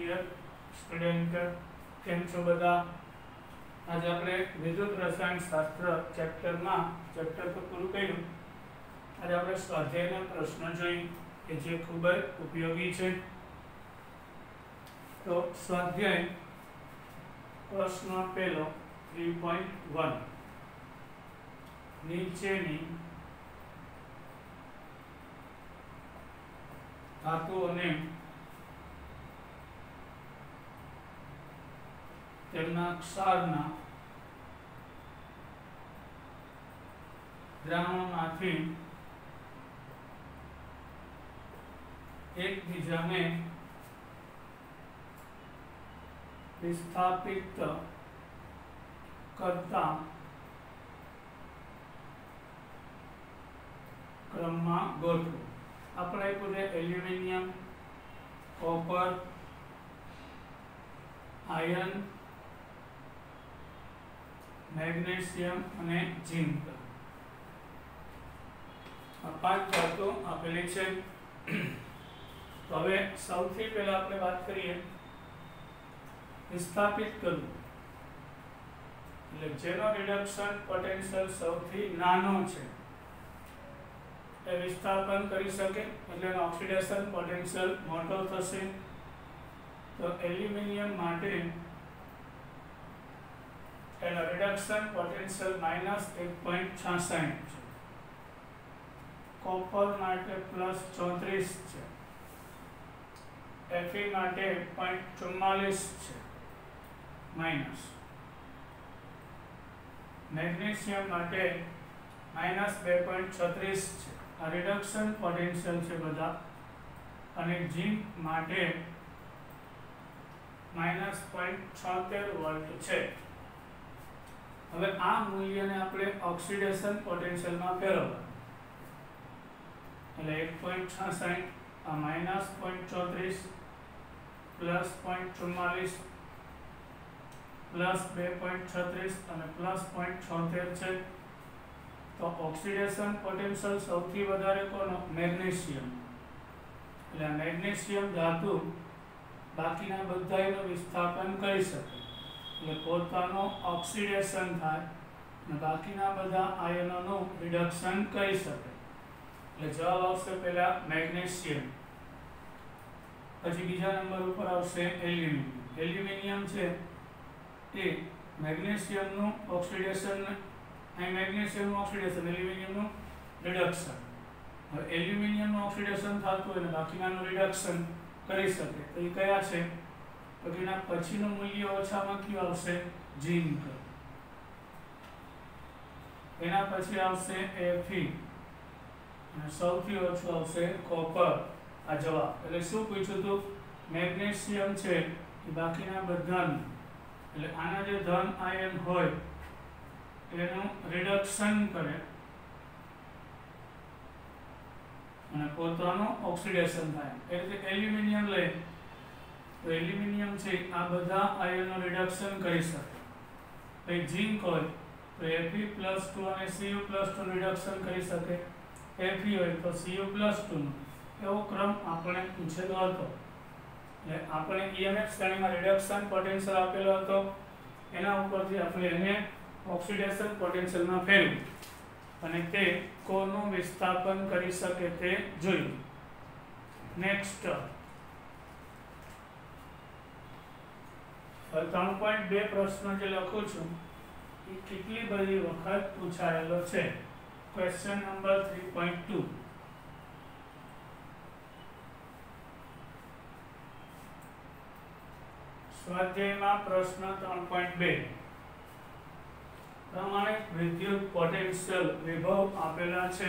Dear student, કેમ છો બધા? આજે આપણે વિદ્યુત રસાયણ શાસ્ત્ર ચેપ્ટર તો પૂરું કર્યું. આજે આપણે સ્વાધ્યાયના પ્રશ્ન જોઈએ કે જે ખૂબ જ ઉપયોગી છે. તો સ્વાધ્યાય પ્રશ્ન પહેલો 3.1, નીચેની ધાતુઓને તેમના ક્ષારના દ્રાવણમાંથી એકબીજાને વિસ્થાપિત કરતા ક્રમમાં ગોઠવો. આપણે આપ્યું છે એલ્યુમિનિયમ, કોપર, આયર્ન, મેગ્નેશિયમ અને ઝિંક. આ 5 ધાતુ આપેલી છે. તો હવે સૌથી પહેલા આપણે વાત કરીએ વિસ્થાપિત કરવું, એટલે જેનો રિડક્શન પોટેન્શિયલ સૌથી નાનો છે એ વિસ્થાપન કરી શકે, એટલે એનો ઓક્સિડેશન પોટેન્શિયલ મોટો થશે. તો એલ્યુમિનિયમ માટે એનો રિડક્શન પોટેન્શિયલ -1.66 છે, કોપર માટે +34 છે, Fe માટે 0.44 છે માઇનસ, મેગ્નેશિયમ માટે -2.36 છે. આ રિડક્શન પોટેન્શિયલ છે બધા. અને ઝિંક માટે -0.76 વોલ્ટ છે. હવે આ મૂલ્યને આપણે ઓક્સિડેશન પોટેન્શિયલમાં ફેરવવા, એટલે 1.66 આ -0.34 +0.44 +2.36 અને +0.76 છે. તો ઓક્સિડેશન પોટેન્શિયલ સૌથી વધારે કોનો? મેગ્નેશિયમ. એટલે આ મેગ્નેશિયમ ધાતુ બાકીના બધાયનું વિસ્થાપન કરી શકે, એટલે પોતાનો ઓક્સિડેશન થાય અને બાકીના બધા આયનોનું રિડક્શન કરી શકે. એટલે જવાબ આવશે પહેલા મેગ્નેશિયમ, પછી બીજા નંબર ઉપર આવશે એલ્યુમિનિયમ. એલ્યુમિનિયમ છે એ મેગ્નેશિયમનું ઓક્સિડેશન, અહીં મેગ્નેશિયમનું ઓક્સિડેશન, એલ્યુમિનિયમનું રિડક્શન. હવે એલ્યુમિનિયમનું ઓક્સિડેશન થતું હોય ને બાકીનાનું રિડક્શન કરી શકે, તો એ કયા છે? તો એના પછીનું મૂલ્ય ઓછામાં કયું આવશે? ઝિંક. એના પછી આવશે Fe અને સૌથી ઓછું આવશે કોપર. આ જવાબ. એટલે શું પૂછ્યું હતું? મેગ્નેશિયમ છે એ બાકીના બધાનું, એટલે આના જે ધન આયન હોય એનું રિડક્શન કરે અને પોતાનું ઓક્સિડેશન થાય. એ રીતે એલ્યુમિનિયમ લે તો એલ્યુમિનિયમ છે આ બધા આયનનું રિડક્શન કરી શકે. પછી ઝિંક હોય તો Fe+2 અને Cu+2 નું રિડક્શન કરી શકે. Fe હોય તો Cu+2 નું. એવો ક્રમ આપણે પૂછેલો હતો. એટલે આપણે EMF શ્રેણીમાં રિડક્શન પોટેન્શિયલ આપેલો હતો, એના ઉપરથી આપણે એને ઓક્સિડેશન પોટેન્શિયલમાં ફેરવ્યું અને તે કોનું વિસ્થાપન કરી શકે તે જોયું. નેક્સ્ટ 3.2 પ્રશ્ન જે લખું છું એ કેટલી બધી વખત પૂછાયેલો છે. Question number 3.2. સ્વાધ્યાયમાં પ્રશ્ન 3.2 પ્રમાણે વિદ્યુત પોટેન્શિયલ વિભવ આપેલા છે.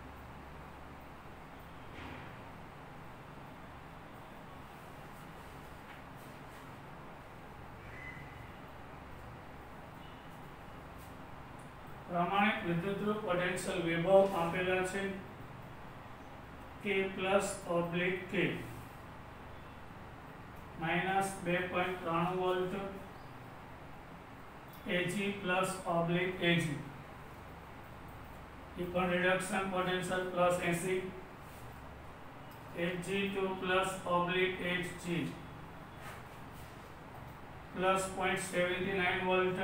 પ્રમાણિત વિદ્યુત પોટેન્શિયલ વિભવ આપેલા છે. K +/K -2.93 volt, Ag +/Ag equal reduction potential +80, Hg2 +/Hg plus 0.79 volt,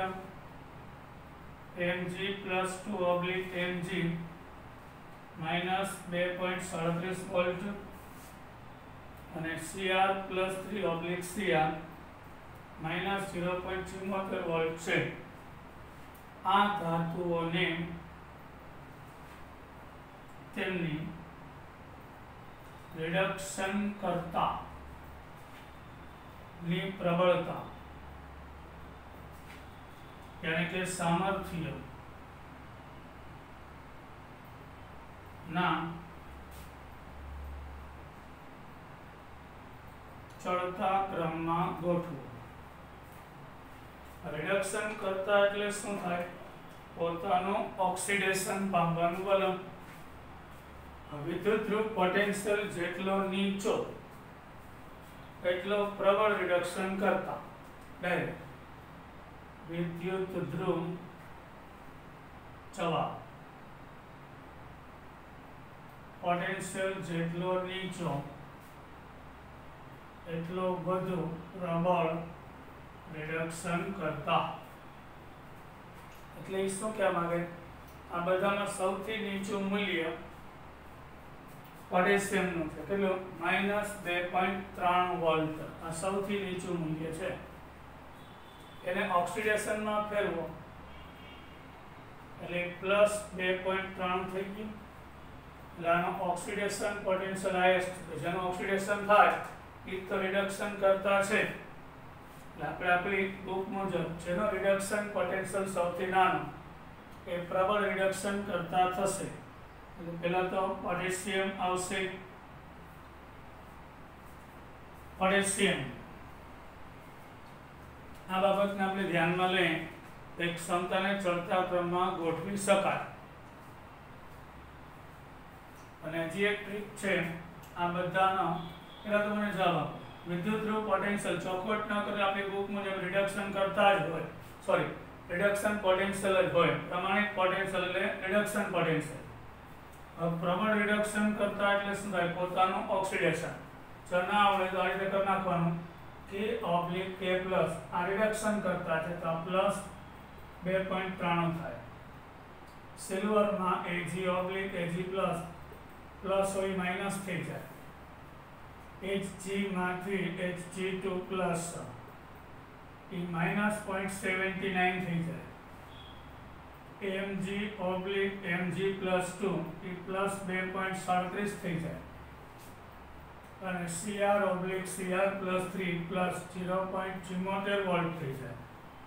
mg plus 2 oblique mg minus 2.37 volt અને cr plus 3 oblique cr minus 0.74 volt છે. આ ધાતુઓને તેમની રિડક્શન કરતા ની પ્રબળતા यानी कि सामर्थ्य ना चढ़ता क्रम में गोठवो. रिडक्शन करता एटले शुं थाय? पोतानुं ऑक्सिडेशन पामवानुं वलन. विद्युत ध्रुव पोटेंशियल जेटलो नीचो એટલો પ્રબળ રિડક્શન કરતા ડાયરેક્ટ વિદ્યુત ધ્રુવ જવાબ પોટેન્શિયલ જેટલો નીચો એટલો વધુ પ્રબળ રિડક્શન કરતા. એટલે એ શું કહેવા માંગે? આ બધામાં સૌથી નીચું મૂલ્ય પોટેશિયમનું છે. કેટલું? -2.93 વોલ્ટ. આ સૌથી નીચું મૂલ્ય છે. એને ઓક્સિડેશનમાં ફેરવો એટલે +2.3 થઈ ગયું. એટલે આનો ઓક્સિડેશન પોટેન્શિયલ હાઈએસ્ટ છે. જેનું ઓક્સિડેશન થાય એ તો રિડક્શન કરતા છે. એટલે આપણે આપણી બુક મુજબ જેનો રિડક્શન પોટેન્શિયલ સૌથી નાનો એ પ્રબળ રિડક્શન કરતા થશે. पहला तो पोटेशियम आवशे. पोटेशियम आ बाबतने आपणे ध्यानमां लई एक क्षमताने चढ़ता क्रममां गोठवी शकाय. अने हजी एक ट्रीक छे आ बधानो. पहेला तो मने जवाब आपो. विद्युत ध्रुव पोटेंशियल चौखवट न करे आपणी बुक मुजब रिडक्शन करता ज होय. सॉरी, रिडक्शन पोटेंशियल ज होय. प्रमाणित पोटेंशियल એટલે रिडक्शन पोटेंशियल. प्रबल रिडक्शन करता એટલે શું થાય? પોતાનું ઓક્સિડેશન. જો ના આવડે તો આ રીતે કરી નાખવાનું કે ઓબ્લિક કે પ્લસ આ રિડક્શન કરતા છે તો પ્લસ 2.93 થાય. સિલ્વરમાં Ag oblique Ag plus plus હોય માઈનસ થઈ જાય. Hg માંથી Hg2 પ્લસ એ -0.79 થઈ જાય. mg ઓબ્લિક mg પ્લસ 2 એ પ્લસ 2.37 થઈ જાય. અને cr oblique cr plus 3 plus 0.74 volt થઈ જાય.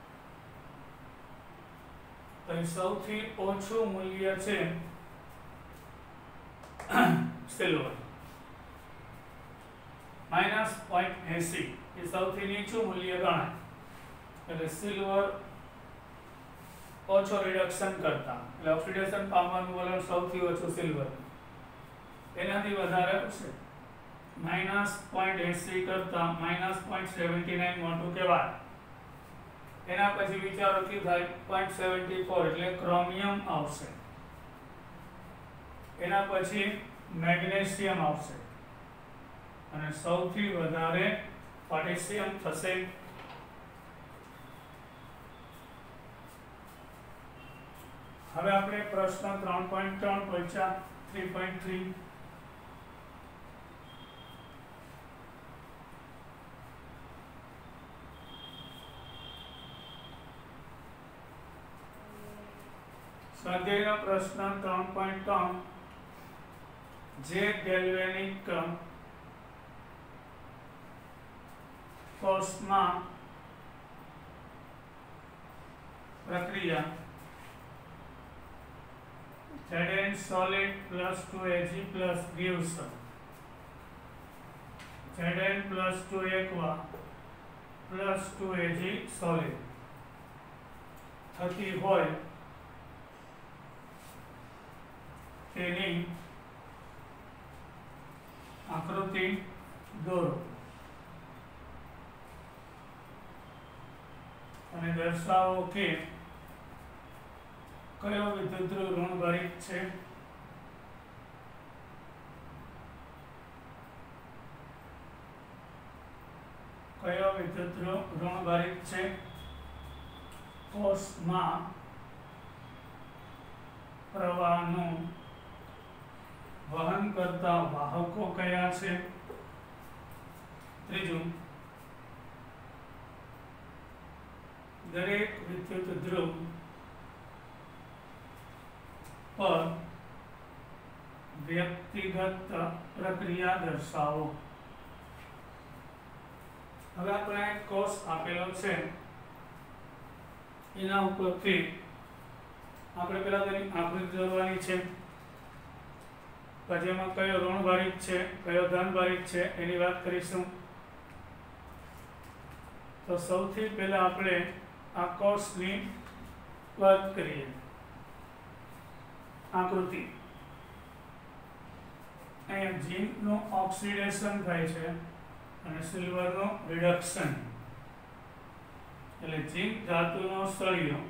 તો એ સૌથી ઓછું મૂલ્ય છે સિલ્વર -0.80 એ સૌથી નીચું મૂલ્ય ગણાય. એટલે સિલ્વર ઓછો રિડક્શન કરતા એટલે ઓક્સિડેશન પામવાનું વલણ સૌથી ઓછું સિલ્વર. એનાથી વધારે હશે -0.80 કરતા -0.79 મોટું કહેવાય. એના પછી વિચારો કે થાય 0.74 એટલે ક્રોમિયમ આવશે. એના પછી મેગ્નેશિયમ આવશે અને સૌથી વધારે પોટેશિયમ થશે. હવે આપણે પ્રશ્ન 3.3 પહોંચ્યા. 3.3 સ્વાધ્યાયનો પ્રશ્ન 3.3 જે ગેલ્વેનિક કોષમાં પ્રક્રિયા Zn solid plus 2Ag plus gives Zn plus 2 aqua plus 2Ag solid થતી હોય તેની આકૃતિ દોરો અને દર્શાવો કે કયો વિદ્યુત ધ્રુવ ઋણભરિત છે. કયો વિદ્યુત ઋણભારિત છે. કોષમાં પ્રવાહનું વહન કરતા વાહકો કયા છે? ત્રીજું, દરેક વિદ્યુત ધ્રુવ પર વ્યક્તિગત પ્રક્રિયા દર્શાવો. હવે આપણે એક કોષ આપેલો છે, એના ઉપરથી આપણે પહેલા તેની આકૃતિ દોરવાની છે. પછી એમાં કયો ઋણભારિત છે, કયો ધનભારિત છે એની વાત કરીશું. તો સૌથી પહેલા આપણે આ કોષની વાત કરીએ. આકૃતિ. અહીંયા ઝીંકનું ઓક્સિડેશન થાય છે અને સિલ્વરનું રિડક્શન. એટલે ઝીંક ધાતુનો સળિયો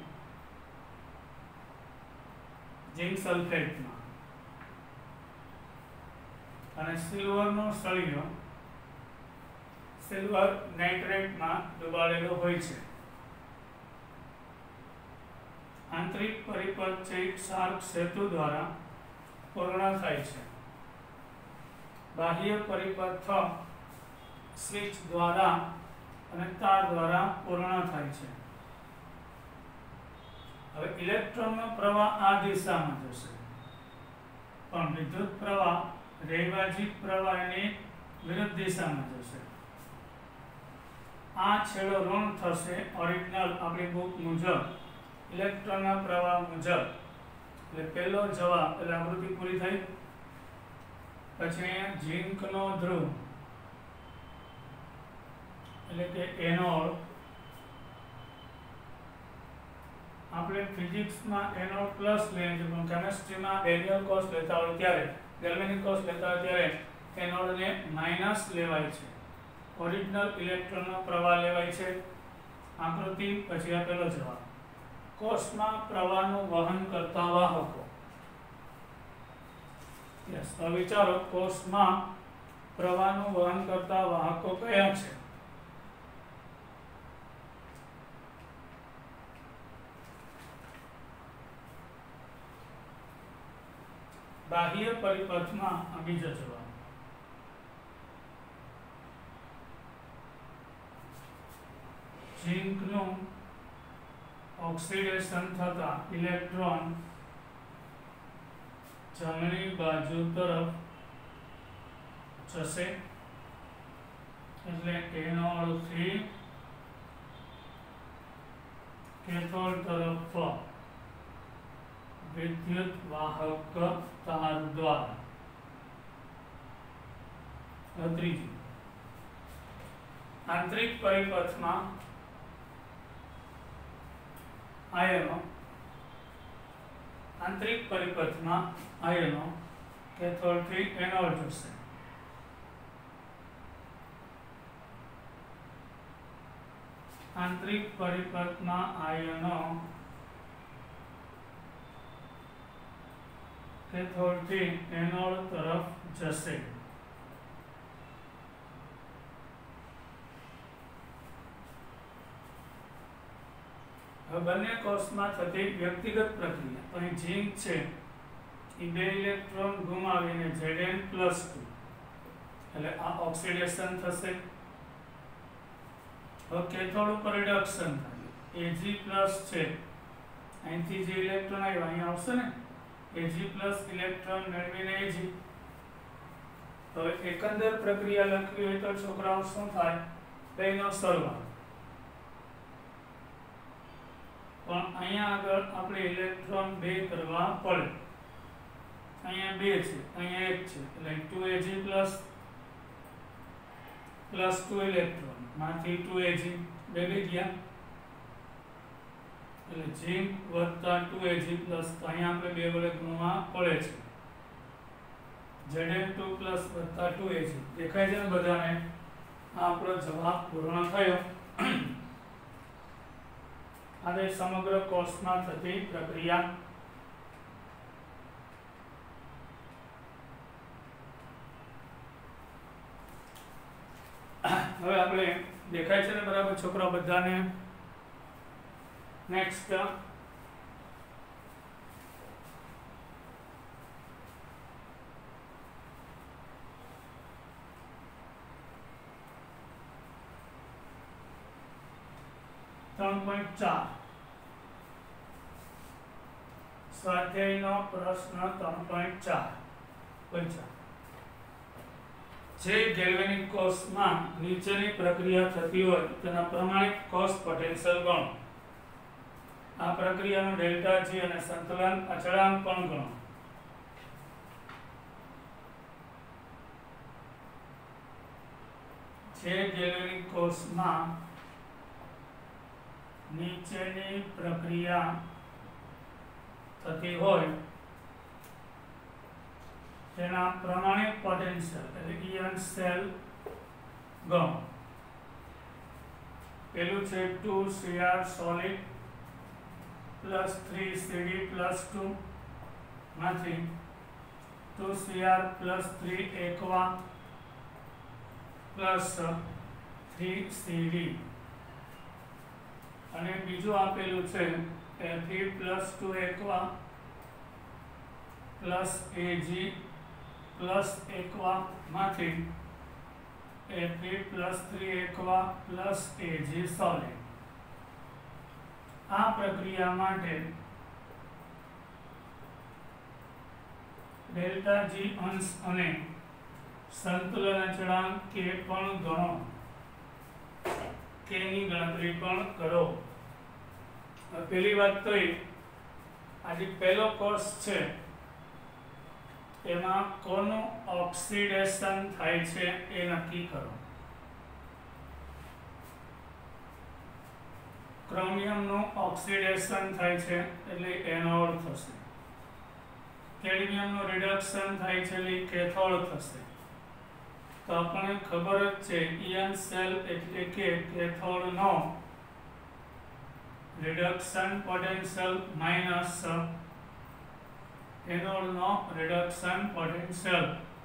ઝીંક સલ્ફેટમાં અને સિલ્વરનો સળિયો સિલ્વર નાઇટ્રેટમાં ડુબાડેલો હોય છે. આંતરિક પરિપથ ચેક ક્ષાર સેતુ દ્વારા પૂર્ણ થાય છે. બાહ્ય પરિપથ સ્વિચ દ્વારા અને તાર દ્વારા પૂર્ણ થાય છે. હવે ઇલેક્ટ્રોનનો પ્રવાહ આ દિશામાં જશે, પણ વિદ્યુત પ્રવાહ રૈવાજિક પ્રવાહની વિરુદ્ધ દિશામાં જશે. આ છેડો ઋણ થશે ઓરિજિનલ આપણી બુક મુજબ ઇલેક્ટ્રોનના પ્રવાહ મુજબ. એટલે પહેલો જવાબ, એટલે આકૃતિ પૂરી થઈ. પછી અહીંયા ઝીંકનો ધ્રુવ એટલે કે એનોડ. આપણે ફિઝિક્સમાં એનોડ પ્લસ લઈએ છીએ, પણ કેમિસ્ટ્રીમાં રેડિયલ કોષ લેતા હોય ત્યારે, ગેલ્વેનિક કોષ લેતા હોય ત્યારે એનોડને માઇનસ લેવાય છે. ઓરિજિનલ ઇલેક્ટ્રોનનો પ્રવાહ લેવાય છે. આકૃતિ પછી આપેલો જવાબ. કોષમાં પ્રવાહનું વહન કરતા વાહકો. યસ, તો વિચારો કોષમાં પ્રવાહનું વહન કરતા વાહકો કયા છે? બાહ્ય પરિપથમાં આ બીજો જવાબ. ઝીંકનું ઓક્સિડેશન થતા ઇલેક્ટ્રોન જમણી બાજુ તરફ જશે. એટલે એનોડથી કેથોડ તરફ વિદ્યુત વાહક તાર દ્વારા. ત્રીજું, આંતરિક પરિપથમાં આયનો આંતરિક પરિપથમાં આયનો કેથોડથી એનોડ જશે. આંતરિક પરિપથમાં આયનો કેથોડથી એનોડ તરફ જશે. હવે બંને કોષમાં થતી વ્યક્તિગત પ્રક્રિયા. તો અહીં ઝીંક છે એ 2 ઇલેક્ટ્રોન ગુમાવીને Zn+2 એટલે આ ઓક્સિડેશન થશે. હવે કેથોડ ઉપર રિડક્શન થાય. Ag+ છે, અહીંથી જે ઇલેક્ટ્રોન આવ્યા અહીંયા આવશે ને, Ag+ ઇલેક્ટ્રોન મેળવીને Ag. તો એકંદર પ્રક્રિયા લખવી હોય તો છોકરાઓ શું થાય? બેનો સરવાળો. પણ અહીંયા આગળ આપણે ઇલેક્ટ્રોન 2 કરવા પડે. અહીંયા 2 છે, અહીંયા 1 છે, એટલે 2Ag+ +2 ઇલેક્ટ્રોન માંથી 2Ag બે ગયા. એટલે ઝીંક વત્તા 2Ag+, તો અહીંયા આપણે 2 વડે ગુણવા પડે છે. Zn2 વત્તા 2Ag દેખાય છે ને બધાને? આ આપણો જવાબ પૂર્ણ થયો. અને સમગ્ર કોષમાં થતી પ્રક્રિયા. હવે આપણે દેખાય છે ને બરાબર છોકરાઓ બધાને? નેક્સ્ટ 3.4 સ્વાધ્યાયનો પ્રશ્ન 3.4 પૂછ્યો. જે ગેલ્વેનિક કોષમાં નીચેની પ્રક્રિયા થતી હોય તેના પ્રમાણિત કોષ પોટેન્શિયલ ગણો. આ પ્રક્રિયાનો ડેલ્ટા જી અને સંતુલન અચળાંક પણ ગણો. જે ગેલ્વેનિક કોષમાં નીચેની પ્રક્રિયા થતી હોય તેના પ્રમાણિત પોટેન્શિયલ એટલે ઇયન સેલ ગણો. પેલું છે 2Cr solid plus 3Cd plus 2 માંથી 2Cr plus 3 aqua plus 3Cd અને બીજું આપેલું છે Fe plus 2 aqua plus Ag plus aqua માંથી Fe plus 3 aqua plus Ag solid. આ પ્રક્રિયા માટે ડેલ્ટા જી અંશ અને સંતુલન અચળાંક k પણ ગણો. k ની ગણતરી પણ કરો. પહેલી વાત તો એ આજે પહેલો કોર્સ છે એમાં કોનું ઓક્સિડેશન થાય છે એ નક્કી કરો. ક્રોમિયમનું ઓક્સિડેશન થાય છે એટલે એનોડ થશે. કેડમિયમનું રિડક્શન થાય છે એટલે કેથોડ થશે. તો આપણને ખબર જ છે ઇયન સેલ એટલે કે કેથોડનો રિડક્શન પોટેન્શિયલ માઇનસ એનોડનો રિડક્શન પોટેન્શિયલ.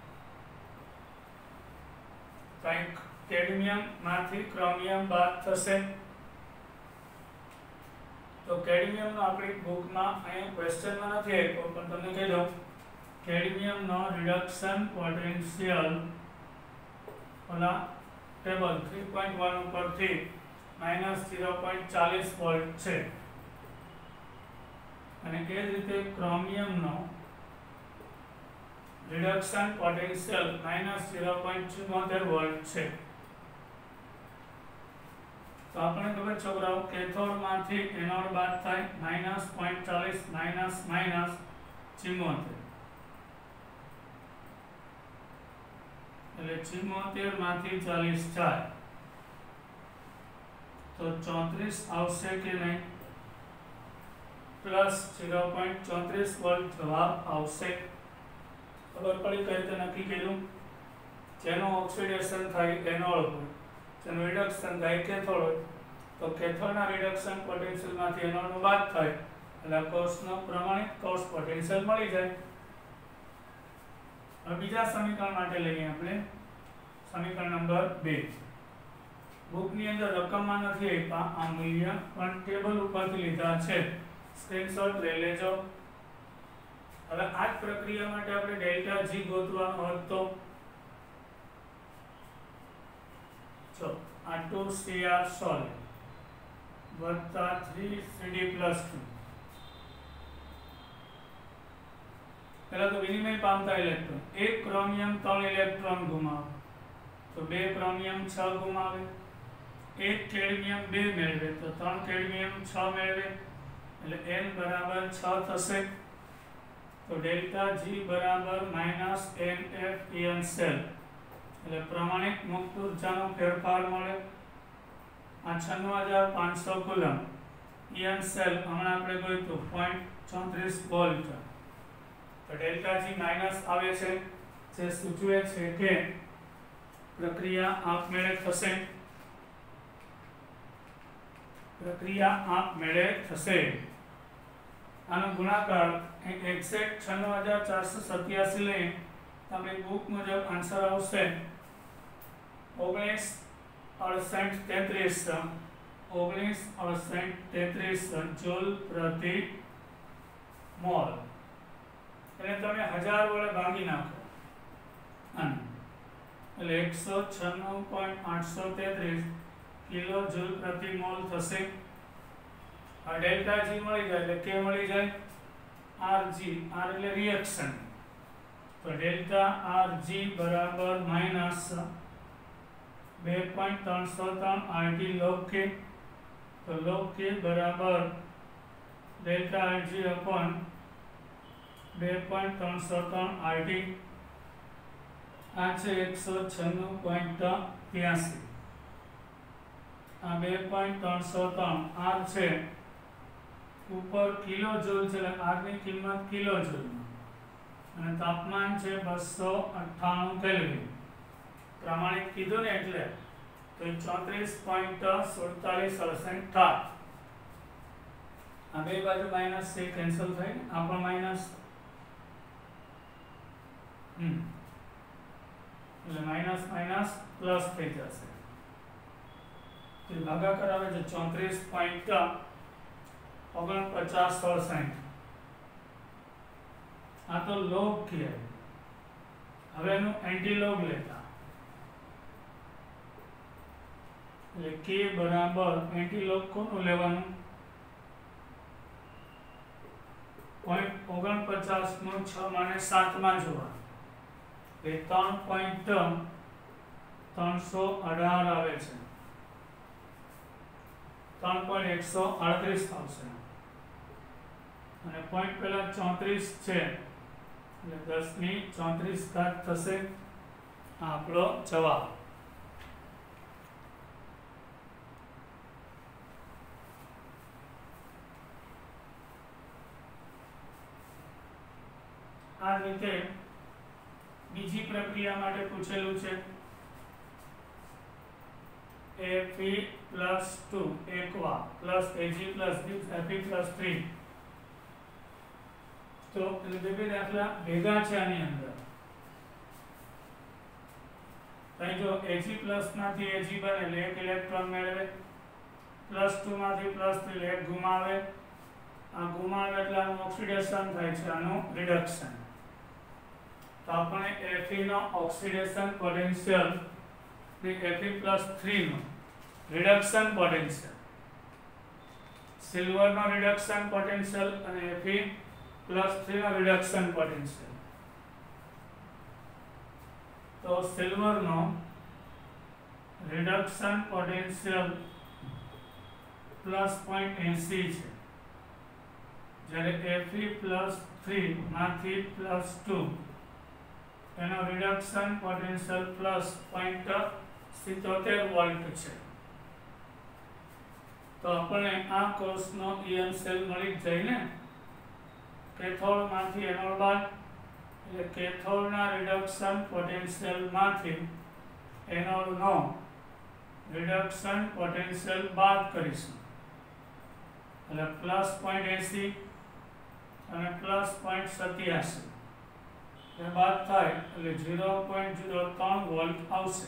કેડમિયમ માંથી ક્રોમિયમ બાદ થશે તો કેડમિયમનો આપણી બુકમાં અહીંયા ક્વેશ્ચનમાં નથી આપ્યો પણ તમને કહી દઉં કેડમિયમનો રિડક્શન પોટેન્શિયલ ઓલા ટેબલ 3.1 ઉપરથી -0.40 વોલ્ટ છે અને એ જ રીતે ક્રોમિયમનો રિડક્શન પોટેન્શિયલ -0.74 વોલ્ટ છે. તો આપણે ખબર છોકરાઓ કેથોડમાંથી એનોડ બાદ થાય -0.40 -74 એટલે 74 માંથી 40 જાય તો 34 આવશે કે નહીં? પ્લસ 0.34 વોલ્ટ જવાબ આવશે. ખબર પડી કઈ રીતે નક્કી કર્યું? જેનું ઓક્સિડેશન થાય એનોડ હોય, જેનું રિડક્શન થાય કેથોડ હોય તો કેથોડના રિડક્શન પોટેન્શિયલમાંથી એનોડનું બાદ થાય એટલે કોષનો પ્રમાણિત કોષ પોટેન્શિયલ મળી જાય. હવે બીજા સમીકરણ માટે લઈએ આપણે સમીકરણ નંબર 2. બુકની અંદર રકમમાં નથી આપ્યા આ મૂલ્ય પણ ટેબલ ઉપરથી લીધા છે. સ્ક્રીનશોટ લઈ લેજો. હવે આ જ પ્રક્રિયા માટે આપણે ડેલ્ટા જી ગોતવાનો હતો. જો આ 2Cr સોલિડ વત્તા 3Cd પ્લસ 2 પહેલા તો વિનિમય પામતા ઇલેક્ટ્રોન. એક ક્રોમિયમ 3 ઇલેક્ટ્રોન ગુમાવે તો 2 ક્રોમિયમ 6 ગુમાવે. એક કેડમિયમ 2 મેળવે તો 3 કેડમિયમ 6 મેળવે એટલે n બરાબર 6 થશે. તો ડેલ્ટા જી બરાબર -nf ઇયન સેલ એટલે પ્રમાણિત મુક્ત ઉર્જાનો ફેરફાર મળે. આ 96500 કુલમ ઇયન સેલ હમણાં આપણે ગોઈતું 0.34 વોલ્ટ. તો ડેલ્ટા જી માઇનસ આવે છે જે સૂચવે છે કે પ્રક્રિયા આપમેળે થશે. આનો ગુણાકાર એક્ઝેક્ટ 96487 લઈએ તો આપણી બુક મુજબ આન્સર આવશે 19 જૂલ પ્રતિ મોલ. એટલે તમે 1000 વડે ભાગી નાખો અને એટલે 196.833 કિલો જૂલ પ્રતિ મોલ થશે. હવે ડેલ્ટા જી મળી જાય એટલે કે મળી જાય આરજી. આર એટલે રિએક્શન, તો ડેલ્ટા આરજી બરાબર માઇનસ 2.303 આરટી log k. તો log k બરાબર ડેલ્ટા આરજી અપોન 2.303 આરટી. આ છે 196.83. આ 2.303 આર છે, ઉપર કિલો જૂલ છે એટલે આર ની કિંમત કિલો જૂલમાં, અને તાપમાન છે 298 કેલ્વિન. પ્રમાણિત કીધું ને એટલે તો 34.47% થાય. આ બે બાજુ માઈનસ છે કેન્સલ થાય, આ પણ માઈનસ, એટલે માઈનસ માઈનસ પ્લસ થઈ જશે. તો ભાગાકાર આવે છે 34.49%. આ તો લોગ કહેવાય. હવે એનું એન્ટીલોગ લેતા, એટલે કે બરાબર એન્ટીલોગ કોનું લેવાનું? 0.49 નું 6 માને 7 માં જોવાનું, એ 3.318 આવે છે, 3.138 આવશે. અને પોઈન્ટ પહેલા 34 છે એટલે 10 ની 34 ઘાત થશે. આ આપણો જવાબ. આ રીતે બીજી પ્રક્રિયા માટે પૂછેલું છે. Fe+2 એકવા plus Ag+Fe+3. તો બે દાખલા ભેગા છે આની અંદર. અહીં જો Ag+ માંથી Ag બને એટલે 1 ઇલેક્ટ્રોન મેળવે, +2 માંથી +3 એટલે 1 ગુમાવે. આ ગુમાવે એટલે આનું ઓક્સિડેશન થાય છે, આનું રિડક્શન. તો આપણે Fe નો ઓક્સિડેશન પોટેન્શિયલ ને Fe+3 નો રિડક્શન પોટેન્શિયલ, સિલ્વર નો રિડક્શન પોટેન્શિયલ અને Fe+3 નો રિડક્શન પોટેન્શિયલ. તો સિલ્વર નો રિડક્શન પોટેન્શિયલ +0.80 છે, જ્યારે Fe+3 માંથી +2 એનો રિડક્શન પોટેન્શિયલ +0.77 વોલ્ટ છે. તો આપણે આ કોર્સનો ઇયન સેલ મળી જાય ને. કેથોડ માંથી એનોડ બાદ, એટલે કેથોડના રિડક્શન પોટેન્શિયલ માંથી એનોડનો રિડક્શન પોટેન્શિયલ બાદ કરીશું, એટલે +0.80 અને +0.87 એ બાદ થાય એટલે 0.03 વોલ્ટ આવશે.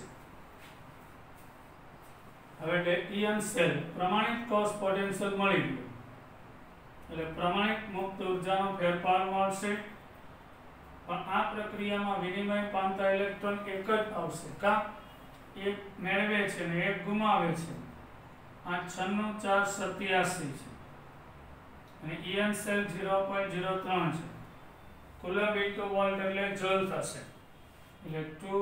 હવે ઇયન સેલ પ્રમાણિત કોષ પોટેન્શિયલ મળી ગયું એટલે પ્રમાણિત મુક્ત ઉર્જાનો ફેરફાર મળશે. પણ આ પ્રક્રિયામાં વિનિમય પામતા ઇલેક્ટ્રોન એક જ આવશે. કા એક મેળવે છે ને એક ગુમાવે છે. આ 96.487 છે અને ઇયન સેલ 0.03 છે. કુલબ * વોલ્ટ એટલે જૂલ થશે, એટલે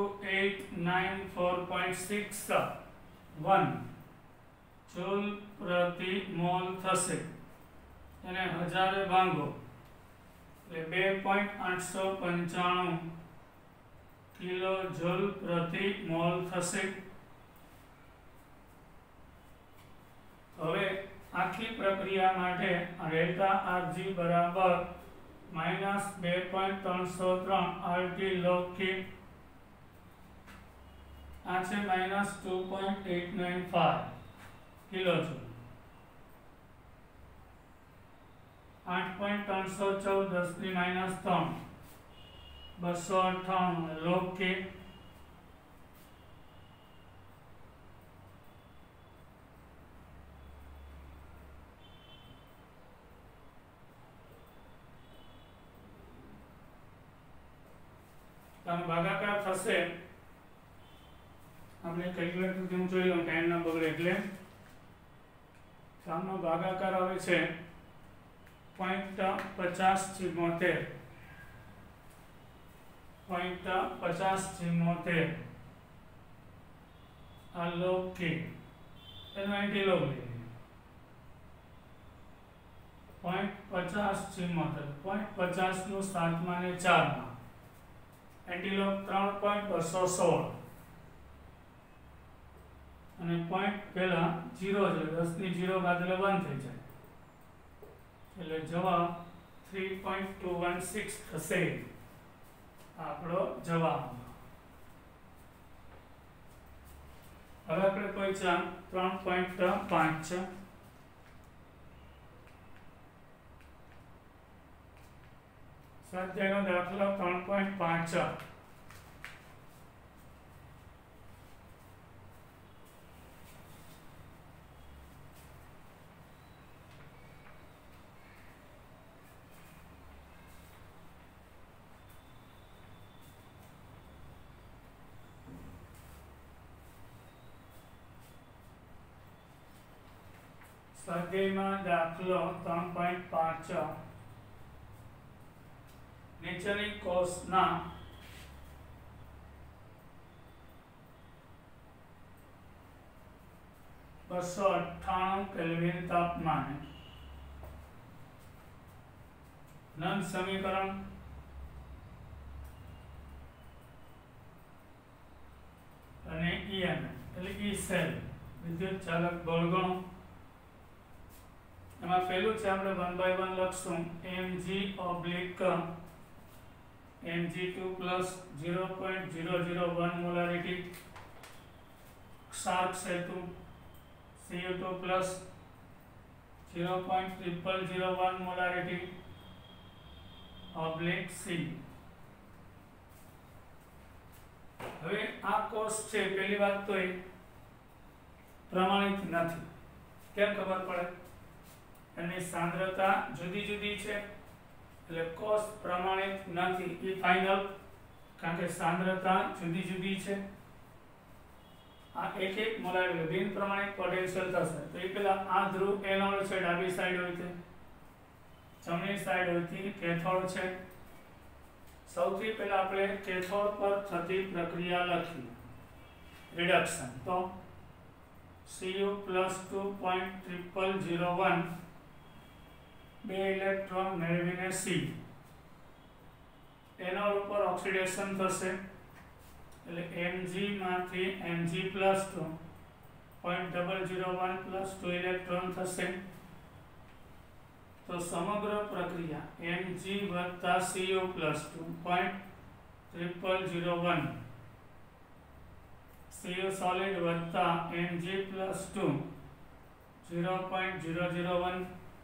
2894.61 જૂલ પ્રતિ મોલ થશે. એને 1000 એ ભાંગો એટલે 2.895 કિલો જૂલ પ્રતિ મોલ થશે. હવે આખી પ્રક્રિયા માટે ડેલ્ટા આરજી બરાબર -2.303 આરટી log k. આ છે -2.895 કિલો જૂલ. 8.314 10 ની -3 298 log k. તો આનો ભાગાકાર થશે, આપણે કેલ્ક્યુલેટર થી હું જોઈ લઉં ટાઈમ ના બગડે એટલે. આનો ભાગાકાર આવે છે 0.50 આ log k એનો એન્ટીલોગ લઈએ 0.50 નું 7 માં ને 4 માં એન્ટીલોગ 3.216 અને પોઈન્ટ પહેલા 0 છે, 10 ની 0 બાદ એટલે 1 થઈ જાય એટલે જવાબ 3.216 થશે આપણો જવાબ. હવે આપણે પહોંચ્યા 3.5 સ્વાધ્યાયનો દાખલો 3.5. સ્વાધ્યાયમાં દાખલો 3.5 નીચેની કોષના કેલ્વિન તાપમાને નન સમીકરણ અને EMF એટલે ઈ સેલ વિદ્યુત ચાલક બળગણો. એમાં પહેલું છે આપણે 1 by 1 લખશું Mg/Mg2 plus 0.001 molarity ક્ષાર સેતુ Cu2 plus 0.0001 molarity C. હવે આ કોષ છે, પહેલી વાત તો એ પ્રમાણિત નથી. કેમ ખબર પડે? એની સાંદ્રતા જુદી જુદી છે એટલે કોષ પ્રમાણિત નથી. એ ફાઇનલ, કારણ કે સાંદ્રતા જુદી જુદી છે. આ એક મોલાર બિન પ્રમાણિત પોટેન્શિયલ થશે. તો એ પેલા આ ધ્રુવ એનોડ છે, ડાબી સાઈડ હોય છે, જમણી સાઈડ હોય છે કેથોડ છે. સૌથી પહેલા આપણે કેથોડ પર થતી પ્રક્રિયા લખી રિડક્શન. તો Cu plus 2.0001 બે ઇલેક્ટ્રોન મેળવીને C એનોડ ઉપર ઓક્સિડેશન થશે એટલે Mg માંથી Mg plus 2.001 plus 2 ઇલેક્ટ્રોન થશે. તો સમગ્ર પ્રક્રિયા Mg વત્તા Cu plus 2.001 Cu solid વત્તા Mg plus 2 0.001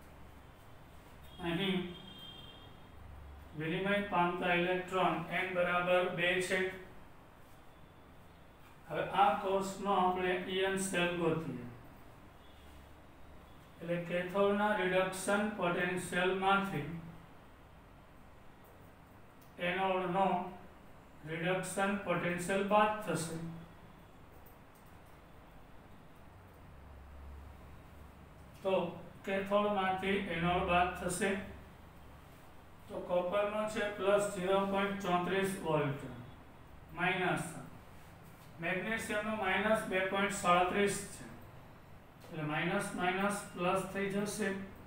અહીં વિનિમય પામતા ઇલેક્ટ્રોન n બરાબર 2 છે. હવે આ કોષનો આપણે ઇયન સેલ ગોતીએ એટલે કેથોડના રિડક્શન પોટેન્શિયલ માંથી એનોડનો રિડક્શન પોટેન્શિયલ બાદ થશે. તો કેથોડ માંથી એનોડ બાદ થશે. તો કોપરનો છે પ્લસ 0.34 વોલ્ટ માઇનસ મેગ્નેશિયમનો માઇનસ 2.37 છે એટલે માઇનસ માઇનસ પ્લસ થઈ જશે.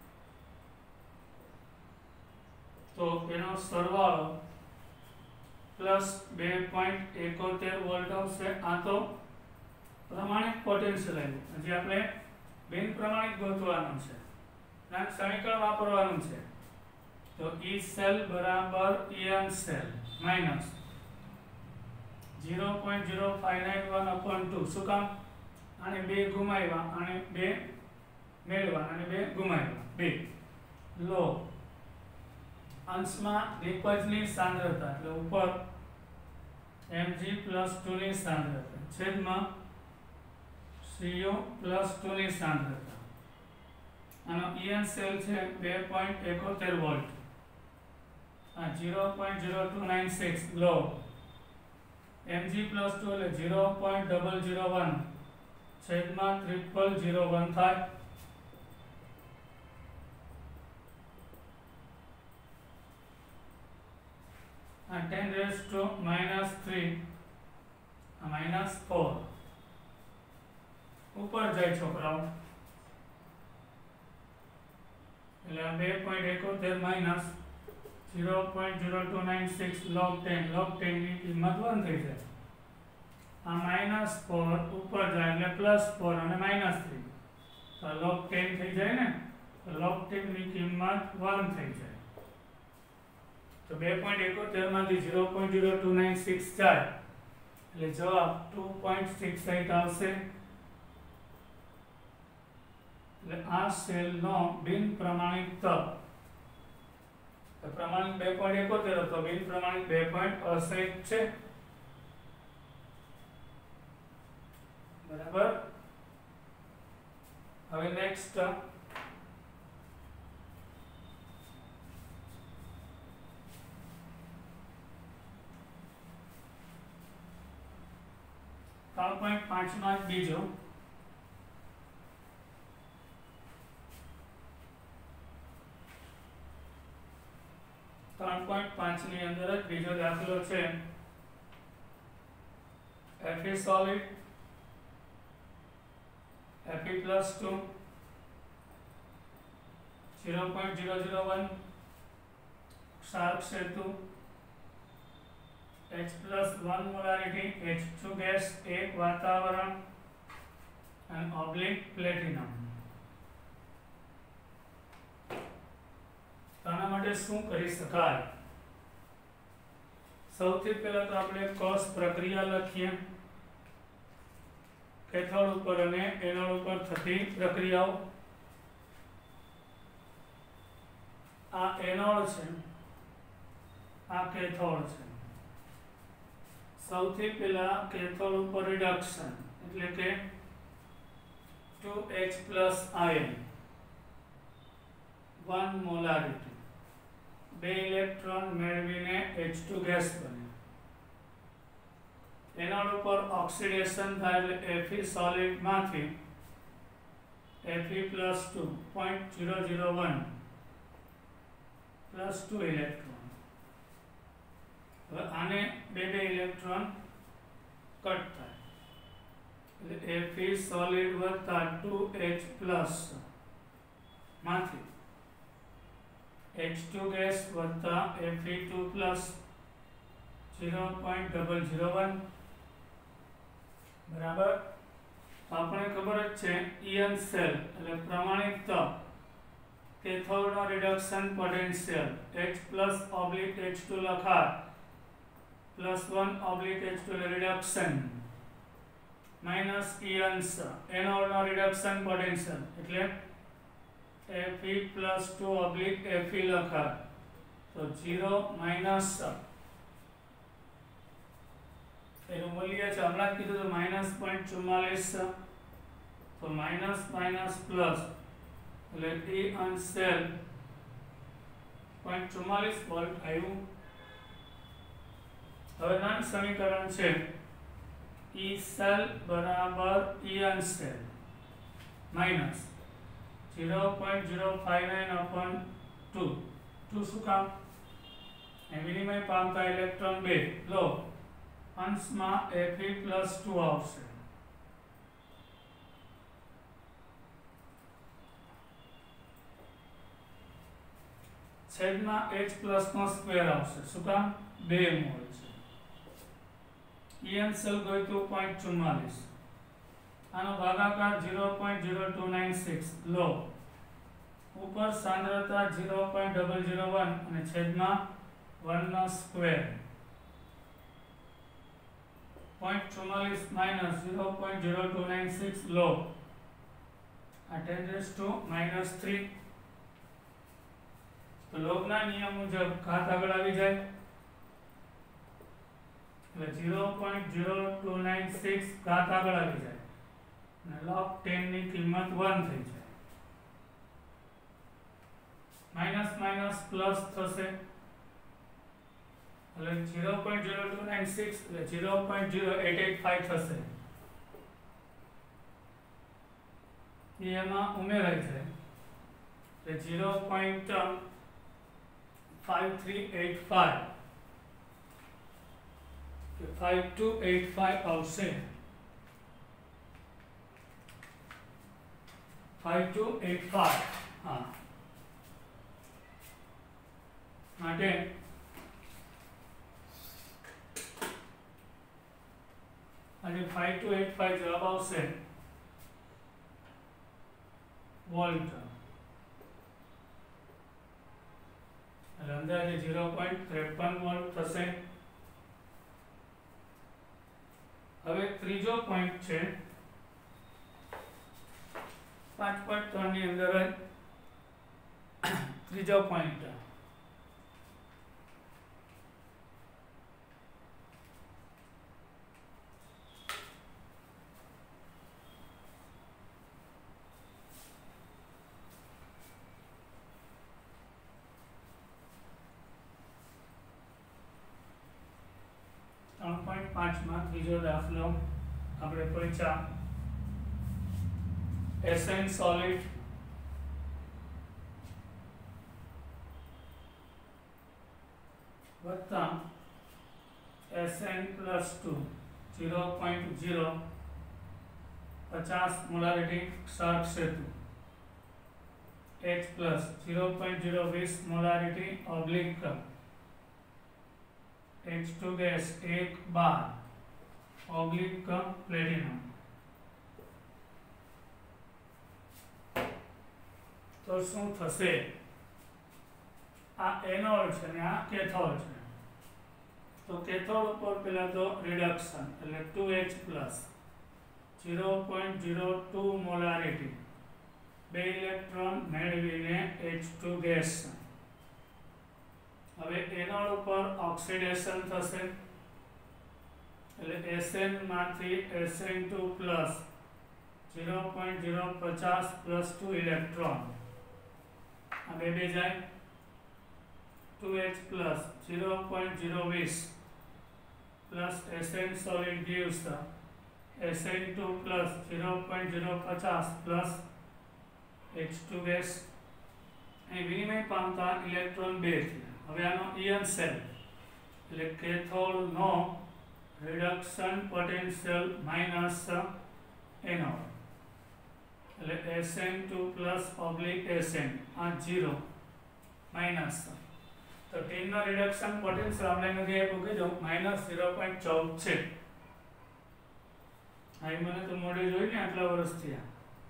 તો એનો સરવાળો પ્લસ 2.71 વોલ્ટ આવશે. આ તો પ્રમાણિત પોટેન્શિયલ આવ્યું. હજી આપણે બિન પ્રમાણિત ગોતવાનું છે, સમીકરણ વાપરવાનું છે. તો E સેલ બરાબર EN સેલ માઇનસ 0.0591/2. શું કામ? આને 2 ગુમાવ્યા, આને 2 મેળવ્યા અને 2 ગુમાવ્યા. 2 લો અંશમાં નિપજની સાંદ્રતા એટલે ઉપર Mg plus 2 ની સાંદ્રતા છેદમાં Cu plus 2 ની સાંદ્રતા. આનો EN સેલ છે 2.71 વોલ્ટ. આ 0.0296 લો mg પ્લસ 2 એટલે 0.001 છેદમાં 0001 થાય। આ 10 રેઝ ટુ -3 -4 ઉપર જાય છોકરાઓ એટલે 2.71 માઇનસ 0.0296 log 10 ની કિંમત 1 થઈ જાય। આ -4 ઉપર જાય એટલે +4 અને -3 તો log 10 થઈ જાય ને, તો log 10 ની કિંમત 1 થઈ જાય। તો 2.71 માંથી 0.0296 જાય એટલે જવાબ 2.68 આવશે। એટલે આ સેલનો બિન પ્રમાણિત તક, તો પ્રમાણિત 2.71 હતો, બિન પ્રમાણિત 2.68 છે, બરાબર। હવે નેક્સ્ટ 3.5 માં બીજો 3.5 ની અંદર જ બીજો દાખલો છે। Fe solid Fe plus 2 0.001 ક્ષાર સેતુ H plus 1 molarity H2 gas 1 વાતાવરણ and oblique platinum। આના માટે શું કરી શકાય? સૌથી પહેલા તો આપણે કોષ પ્રક્રિયા લખીએ, કેથોડ ઉપર અને એનોડ ઉપર થતી પ્રક્રિયાઓ। આ એનોડ છે, આ કેથોડ છે। સૌથી પહેલા કેથોડ ઉપર રિડક્શન એટલે કે 2H plus ion 1 molarity 2 electron મેળવીને H2 ગેસ બને। એનોડ ઉપર ઓક્સિડેશન થાય એટલે Fe સોલિડ માંથી Fe plus 2 0.001 plus 2 ઇલેક્ટ્રોન। હવે આને બે ઇલેક્ટ્રોન કટ થાય એટલે Fe સોલિડ વત્તા 2H plus માંથી H2 ગેસ વત્તા Fe2 plus 0.001 બરાબર। આપણે ખબર જ છે ઇયન સેલ એટલે પ્રમાણિત તપ કેથોડનો રિડક્શન પોટેન્શિયલ H+/H2 લખાય +1/H2 રિડક્શન માઇનસ ઇયન્સ એનોડનો રિડક્શન પોટેન્શિયલ એટલે Fe plus 2/Fe લખાય તો 0 માઇનસ એનું મૂલ્ય છે હમણાં જ કીધું તો -0.44 તો માઇનસ પ્લસ એટલે E અન સેલ 0.44 વોલ્ટ આવ્યું। હવે નન સમીકરણ છે E સેલ બરાબર E અન સેલ માઇનસ 0.059/2 શું કામ? વિનિમય પામતા ઇલેક્ટ્રોન 2 લો અંશમાં Fe plus 2 આવશે છેદમાં H plus નો સ્ક્વેર આવશે શું કામ? 2 મોલ છે। ઇયન સેલ ગોઈતું 0.44 આનો ભાગાકાર 0.0296 લો ઉપર સાંદ્રતા 0.001 અને છેદમાં 1 નો સ્ક્વેર 0.44 minus 0.0296 લો આ 10⁻³ તો લોગના નિયમ મુજબ ઘાત આગળ આવી જાય એટલે 0.0296 ઘાત આગળ આવી જાય અને log 10 ની કિંમત 1 થઈ જાય। માઇનસ માઇનસ પ્લસ થશે એટલે 0.0296 એટલે 0.0885 થશે એ એમાં ઉમેરાય છે એટલે 0.5385 કે 5285 આવશે 5285 હા માટે આજે 5285 જવાબ આવશે વોલ્ટ એટલે અંદાજે 0.53 વોલ્ટ થશે હવે ત્રીજો પોઈન્ટ છે 5.3 ની અંદર જ ત્રીજો પોઈન્ટ માં ત્રીજો દાખલો આપણે પરીક્ષા SN solid વત્તા SN+2 0.0 50 મોલારિટી ક્ષાર સેતુ H+ 0.020 molarity oblique H2 gas 1 bar oblique platinum तो શું થશે આ એનોડ છે ને આ કેથોડ છે તો કેથોડ ઉપર પહેલા તો રિડક્શન એટલે 2H+ 0.02 મોલારિટી 2 ઇલેક્ટ્રોન મેળવીને H2 ગેસ હવે એનોડ ઉપર ઓક્સિડેશન થશે એટલે SN માંથી SN2 પ્લસ 0.050 પ્લસ 2 ઇલેક્ટ્રોન આ બે જાય 2H plus 0.020 plus SN solid gives SN2 plus 0.050 plus H2 gas અહીં વિનિમય પામતા ઇલેક્ટ્રોન 2 થયા હવે આનો ઇયન સેલ એટલે કેથોડ નો રિડક્શન પોટેન્શિયલ માઈનસ એનોડ એટલે SN2 પ્લસ ઓબ્લિક SN આ 0 માઈનસ તો ટીન નો રિડક્શન પોટેન્શિયલ આપણે નથી આપ્યું કીધું -0.14 છે આ મને તો મોડે જોઈને આટલા વર્ષ થયા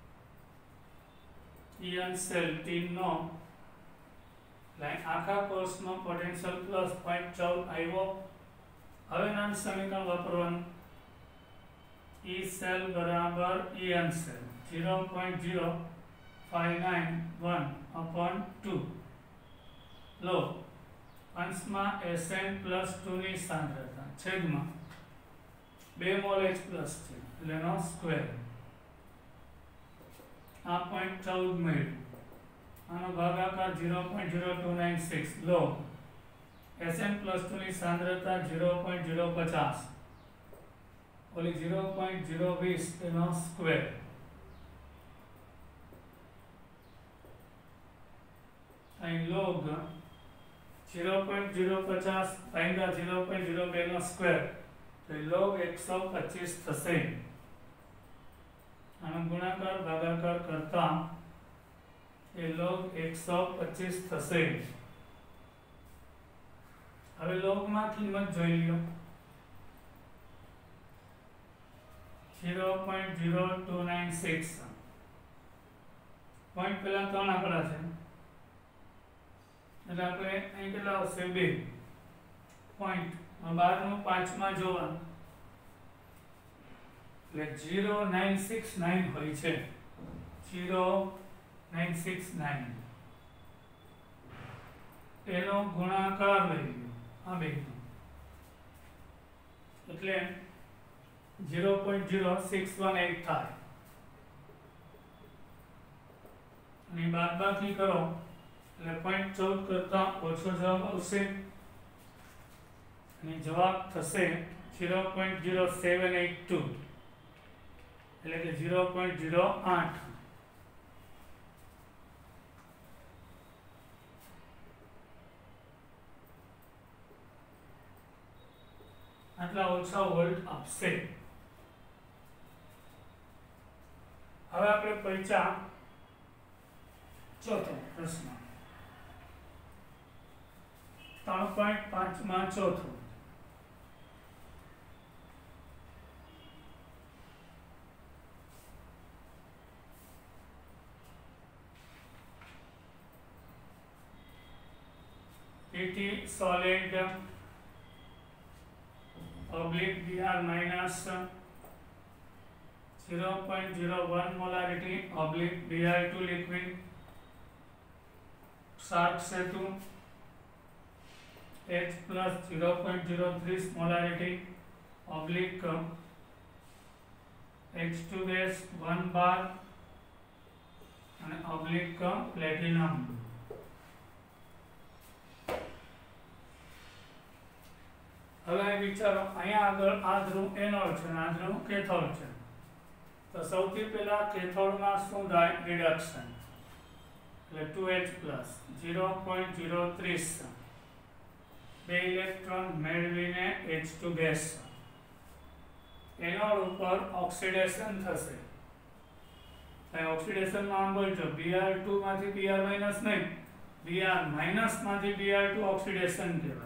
ઇયન સેલ ટીન નો લાઈન આખા કોર્સનો પોટેન્શિયલ પ્લસ 0.14 આવ્યો હવે નાનું સમીકરણ વાપરવાનું E સેલ બરાબર EN સેલ 0.0591/2 લો અંશમાં SN+2 ની સાંદ્રતા છેદમાં 2 મોલ H+ છે એટલે નો સ્ક્વેર આ 0.14 મળ્યું આનો ભાગાકાર 0.0296 લો SN+2 ની સાંદ્રતા 0.050 ઓલી 0.020 એનો સ્ક્વેર અહીં લોગ 0.050 ભાગ્યા 0.02 નો સ્ક્વેર તો લોગ 125 થશે આનો ગુણાકાર ભાગાકાર કરતા એ log 125 થશે હવે log માં કિંમત જોઈ લ્યો 0.0296 પોઈન્ટ પહેલા 3 આંકડા છે એટલે આપણે અહીં કેટલા આવશે 2 પોઈન્ટ 12 નું 5 માં જોવાનું એટલે 0969 હોય છે 0969 એનો ગુણાકાર લઈ લો આ બે એટલે 0.0618 થાય અને બાદબાકી કરો એટલે 0.14 કરતા ઓછો જવાબ આવશે અને જવાબ થશે 0.0782 એટલે કે 0.08. આટલા ઓછા વોલ્ટ આપશે. હવે આપણે પરીક્ષા ચોથો પ્રશ્ન 3.5 માં ચોથો. PT solid oblique Br minus 0.01 molarity oblique Br2 liquid sharp Setu H plus 0.03 molarity oblique H2 gas 1 bar and oblique platinum. હવે વિચારો અહીંયા આગળ આ ધ્રુવ એનોડ છે અને આ ધ્રુવ કેથોડ છે. તો સૌથી પહેલા કેથોડમાં શું થાય? રિડક્શન. એટલે 2H પ્લસ 0.03 બે ઇલેક્ટ્રોન મેળવીને H2 ગેસ. એનોડ ઉપર ઓક્સિડેશન થશે. અહીં ઓક્સિડેશનમાં આમ બોલજો Br2 માંથી Br માઇનસ નહીં, Br માઇનસ માંથી Br2 ઓક્સિડેશન કહેવાય.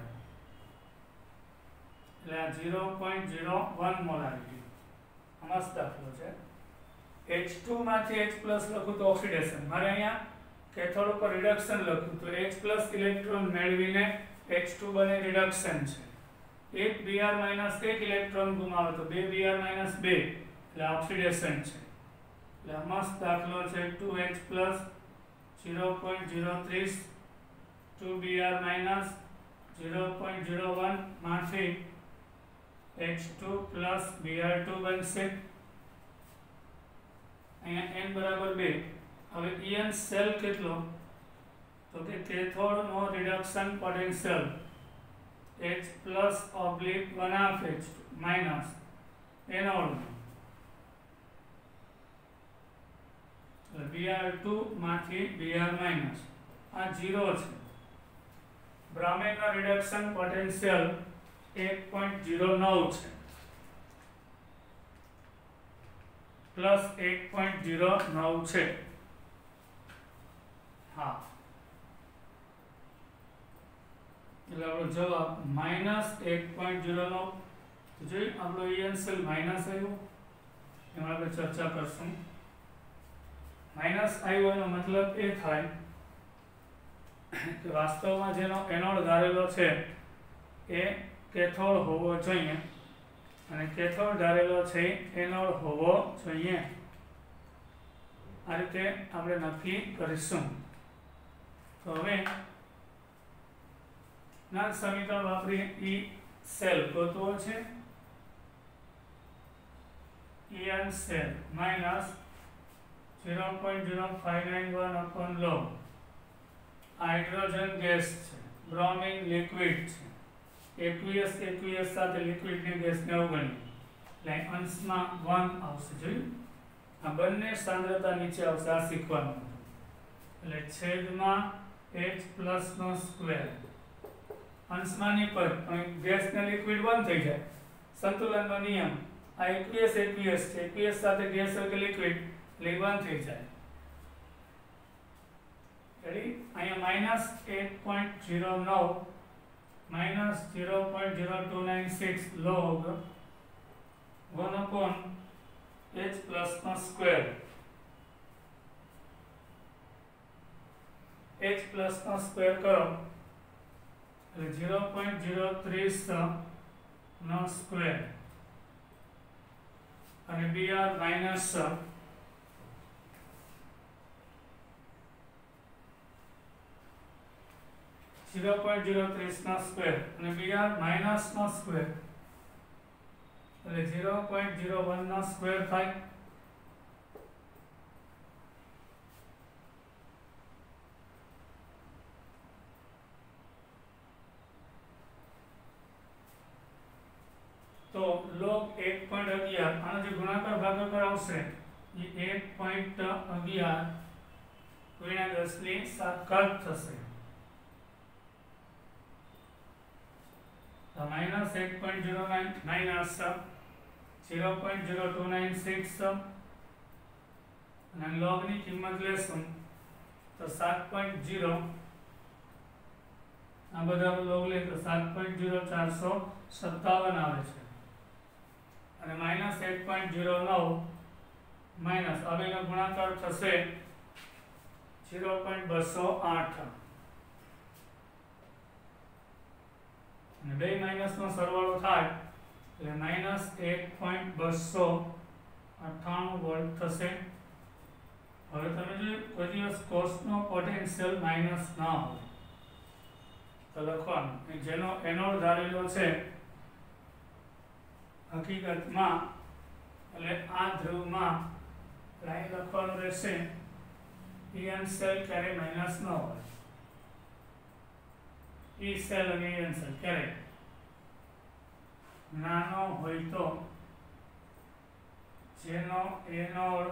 એટલે આ 0.01 મોલારિટી મસ્ત દાખલો છે. H2 માંથી H પ્લસ લખું તો ઓક્સિડેશન, મારે અહીંયા કેથોડ ઉપર રિડક્શન લખું તો H પ્લસ ઇલેક્ટ્રોન મેળવીને H2 બને રિડક્શન છે. એક Br માઇનસ એક ઇલેક્ટ્રોન ગુમાવે તો બે Br માઇનસ બે એટલે ઓક્સિડેશન છે. એટલે મસ્ત દાખલો છે. 2H પ્લસ 0.03 2Br માઇનસ 0.01 માંથી H2 plus Br2 બનશે. અહીંયા n બરાબર 2. હવે En સેલ કેટલો? તો કે કેથોડનો reduction potential H plus oblique 1/2 H2 minus એનોડનો Br2 માંથી Br માઇનસ આ 0 છે. બ્રોમિનનો રિડક્શન પોટેન્શિયલ 1.09 છે પ્લસ 1.09 છે. હા, એટલે આપણો જવાબ માઇનસ 1.09. જોઈ આપણો En સેલ માઇનસ આવ્યો, એમાં આપણે ચર્ચા કરશું. માઇનસ આવ્યો એનો મતલબ એ થાય કે વાસ્તવમાં જેનો એનોડ ધારેલો છે એ કેથોડ હોવો જોઈએ અને કેથોડ ધારેલો છે એનોડ હોવો જોઈએ. આ રીતે આપણે નક્કી કરીશું. તો હવે ના સમીકરણ વાપરી E સેલ ગોતવો છે. En cell minus 0.0591 upon log hydrogen gas છે, બ્રોમિન લિક્વિડ છે. aqueous સાથે લિક્વિડ ને ગેસ ને અવગણી એટલે અંશમાં 1 આવશે. જોયું, આ બંને સાંદ્રતા નીચે આવશે. આ શીખવાનું એટલે છેદમાં H પ્લસ નો સ્ક્વેર અંશમાં ની પદ પણ ગેસ ને લિક્વિડ 1 થઈ જાય. સંતુલનનો નિયમ આ aqueous છે, aqueous સાથે ગેસ હોય કે લિક્વિડ એટલે 1 થઈ જાય. અહીંયા minus 1.09 minus 0.0296 log 1 upon H plus નો સ્ક્વેર. H plus નો સ્ક્વેર કરો એટલે 0.030 નો સ્ક્વેર અને Br માઇનસ 0.030 નો સ્ક્વેર અને Br માઇનસ નો સ્ક્વેર એટલે 0.01 નો સ્ક્વેર થાય. तो log 1.11 આનો જે ગુણાકાર ભાગાકાર આવશે એ 1.11 ગુણ્યા 10 ની 7 ઘાત થશે તો -1.09 માઈનસ 0.0296 અને log ની કિંમત લેશું તો 7.0 આ બધા log લે તો 7.0457 આવે છે અને -1.09 માઈનસ હવેનો ગુણાકાર થશે 0.208 અને બે માઈનસ નો સરવાળો થાય એટલે -1.298 વોલ્ટ થશે। હવે તમે જો કોઈ દિવસ cos નો પોટેન્શિયલ માઈનસ ના હોય તો લખવાનું જેનો એનોડ ધારેલો છે હકીકતમાં એટલે આ ધ્રુવમાં લાઈન લખવાનું રહેશે pn સેલ ક્યારે માઈનસ ન હોય e સેલ અને n સેલ ક્યારે નાનો હોય તો જેનો એનોડ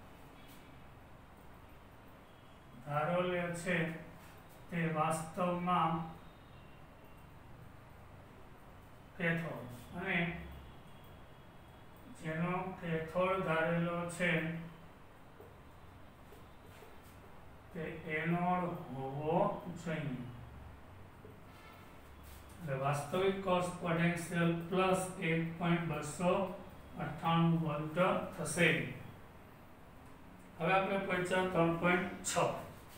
ધારેલો છે તે વાસ્તવમાં કેથોડ અને જેનો કેથોડ ધારેલો છે તે એનોડ હોવો જોઈએ એટલે વાસ્તવિક cos પોટેન્શિયલ પ્લસ 1.298 વોલ્ટ થશે। હવે આપણે પહોંચ્યા 3.6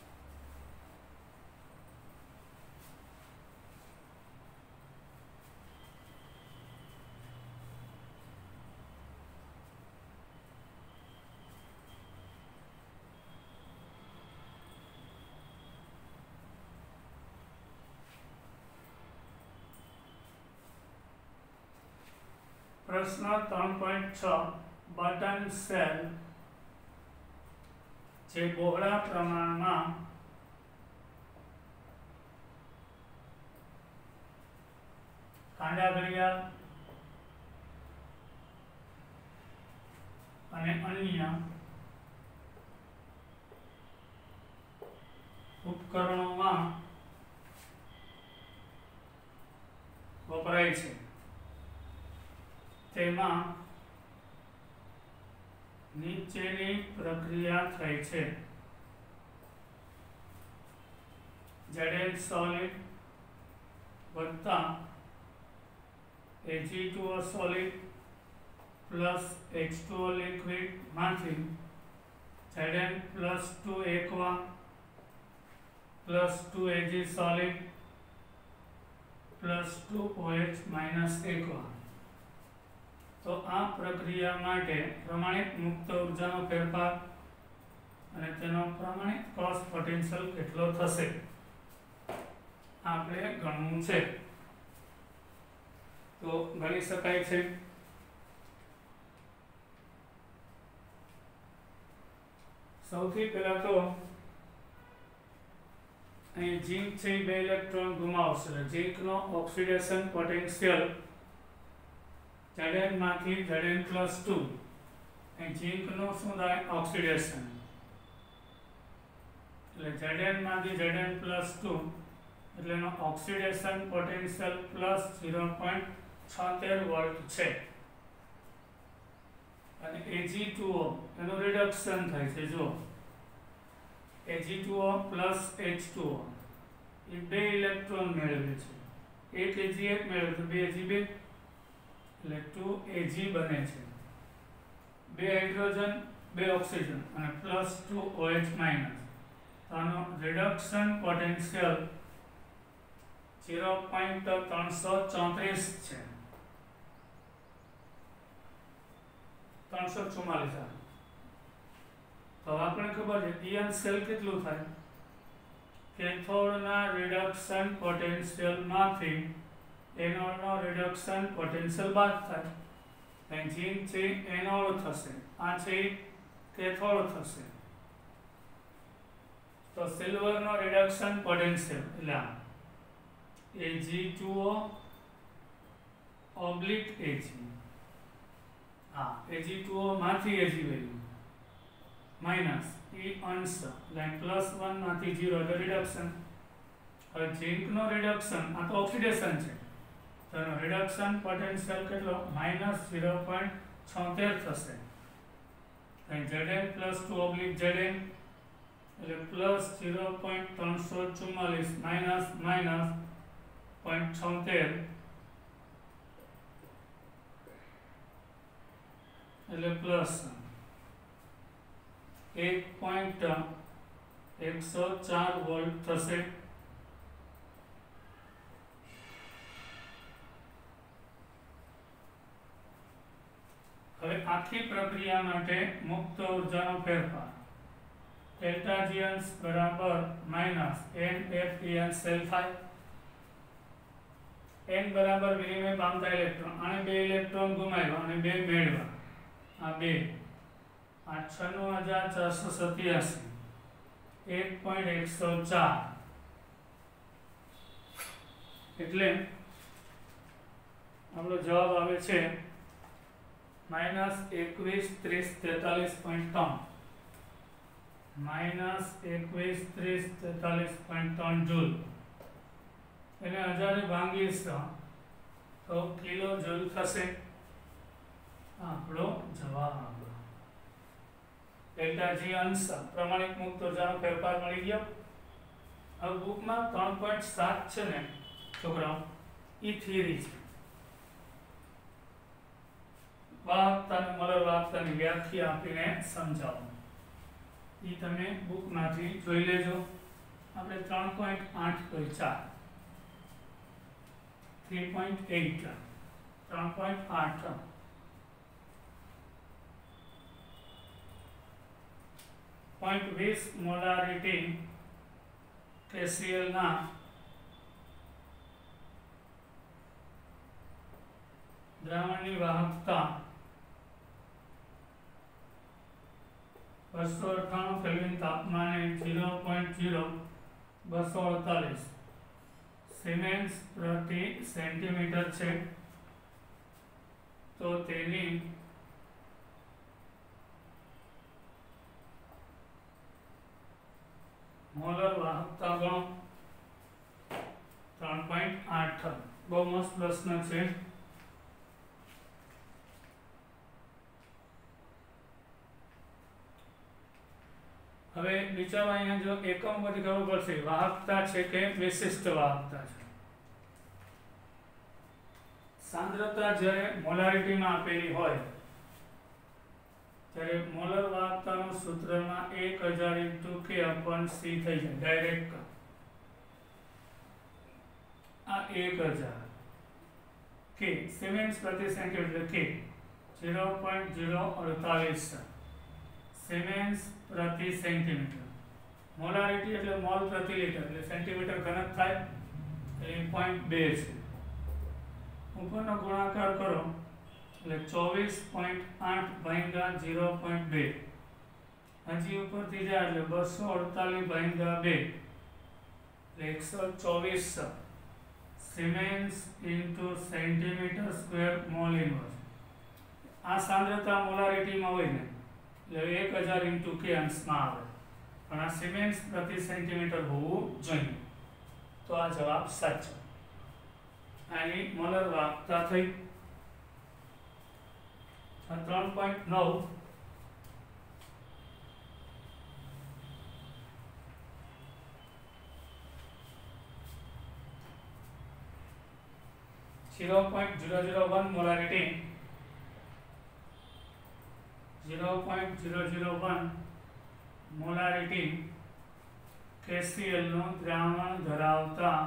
प्रश्न 3.6 बटन सेल जे बहोळा प्रमाणमां कांडा घड़ियाळ અને અન્ય ઉપકરણોમાં વપરાય છે તેમાં નીચેની પ્રક્રિયા થઈ છે Zn solid વત્તા Ag2O solid plus H2O liquid માંથી Zn plus 2 aqua plus 2 Ag solid plus 2 OH minus aqua। तो आ प्रक्रिया माटे प्रमाणित मुक्त ऊर्जानो फेरफार અને તેનો પ્રમાણિત cos પોટેન્શિયલ કેટલો થશે આપણે ગણવું છે તો ગણી શકાય છે। સૌથી પહેલા તો અહીં ઝિંક છે 2 ઇલેક્ટ્રોન ગુમાવશે ઝિંકનો ઓક્સિડેશન પોટેન્શિયલ Zn માંથી Zn+2 અને ઝિંક નો શું થાય ઓક્સિડેશન એટલે Zn માંથી Zn+2 એટલે એનો ઓક્સિડેશન પોટેન્શિયલ પ્લસ 0.76 વોલ્ટ છે અને Ag2O એનું રિડક્શન થાય છે જો Ag2O પ્લસ H2O એ બે ઇલેક્ટ્રોન મેળવે છે એક Ag1 મેળવે તો બે Ag2 એટલે 2Ag બને છે બે હાઇડ્રોજન બે ઓક્સિજન અને પ્લસ 2OH માઇનસ તો આનો રિડક્શન પોટેન્શિયલ 0.334 છે 344 તો આપણે ખબર છે ઇયન સેલ કેટલું થાય કેથોડના રિડક્શન પોટેન્શિયલ માંથી એનોડનો રિડક્શન પોટેન્શિયલ બાદ થાય અહીં ઝિંક છે એનોડ થશે આ છે કેથોડ થશે તો સિલ્વરનો રિડક્શન પોટેન્શિયલ એટલે Ag2O ઓબ્લિક એજી, હા Ag2O માંથી Ag વેલ્યુ માઇનસ એ અંશ એટલે +1 માંથી 0 એટલે રિડક્શન. હવે ઝીંકનો રિડક્શન, આ તો ઓક્સિડેશન છે, તો એનો રિડક્શન પોટેન્શિયલ કેટલો -0.76 થશે. અહીં Zn +2 ઓબ્લિક Zn એટલે +0.344 માઇનસ -0.76 એટલે પ્લસ 1.104 વોલ્ટ થશે. હવે આખી પ્રક્રિયા માટે મુક્ત ઉર્જાનો ફેરફાર ડેલ્ટા G અંશ બરાબર -NFEN સેલ થાય. n બરાબર વિનિમય પામતા ઇલેક્ટ્રોન, આને 2 ઇલેક્ટ્રોન ગુમાવ્યા અને 2 મેળવ્યા. આ 2 આ 96487 1.104 એટલે આપણો જવાબ આવે છે -213043.3 -213043.3 જૂલ. એને 1000 ભાંગીશું તો કિલો જૂલ થશે. આપણો જવાબ ડેલ્ટા G અંશ પ્રમાણિક મુક્ત ઉર્જાનો ફેરફાર મળી ગયો. હવે બુકમાં 3.7 છે ને છોકરાઓ, એ થિયરી છે. વાહકતા અને મોલર વાહકતાની વ્યાખ્યા આપીને સમજાવો. એ તમે બુકમાંથી જોઈ લેજો. આપણે 3.8 કોઈ 3.8 3.8 0.20 મોલારિટી KCl ના દ્રાવણની વાહકતા 298 કેલ્વિન તાપમાને 0.0248 સિમેન્સ પ્રતિ સેન્ટીમીટર છે. તો તેની મોલર વાહકતા ગણો. 3.8 બહુ મસ્ત પ્રશ્ન છે. હવે વિચારો, અહીંયા જો એકમ પરથી ખબર પડશે વાહકતા છે કે વિશિષ્ટ વાહકતા છે. સાંદ્રતા જ્યારે મોલારિટીમાં આપેલી હોય ત્યારે મોલર વાહકતાનું સૂત્રમાં 1000 × K/C થઈ જાય ડાયરેક્ટ. આ 1000 K સિમેન્સ પ્રતિ સેન્ટીમીટર K 0.048 સિમેન્સ પ્રતિ સેન્ટીમીટર. મોલારિટી એટલે મોલ પ્રતિ લિટર એટલે સેન્ટીમીટર ઘનક થાય એટલે 0.2 છે. ઉપરનો ગુણાકાર કરો એટલે 24.8 ભાગ્યા 0.2. હજી ઉપરથી જાય એટલે 248 ભાગ્યા 2 એટલે 124 siemens into centimetre square mole inverse. આ સાંદ્રતા મોલારિટીમાં હોય ને એટલે 1000 × K અંશમાં આવે, પણ આ સિમેન્સ પ્રતિ સેન્ટીમીટર હોવું જોઈએ. તો આ જવાબ સાચો. આની મોલર વાહકતા થઈ 3.9 0.001 મોલારિટી 0.001 મોલારિટી KCl નું દ્રાવણ ધરાવતા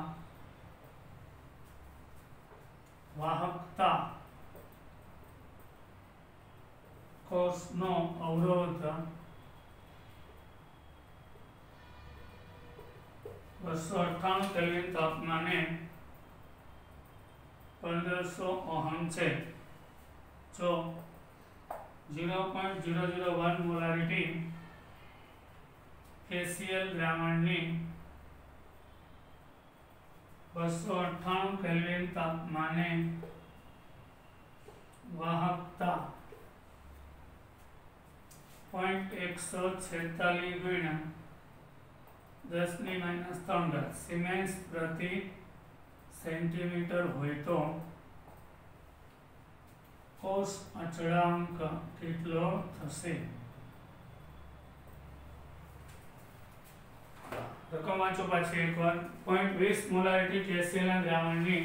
વાહકતા કોષનો અવરોધ 298 કેલ્વિન તાપમાને 1500 ઓહમ છે. જો 0.001 મોલારિટી KCl દ્રાવણની 298 કેલ્વિન તાપમાને વાહકતા 0.146 ગુણ્યા 10⁻³ સિમેન્સ પ્રતિ સેન્ટીમીટર હોય તો કોષ અચળાંક કેટલો થશે? રકમ વાંચો પાછી એકવાર. 0.20 મોલારિટી કેસીએલ દ્રાવણની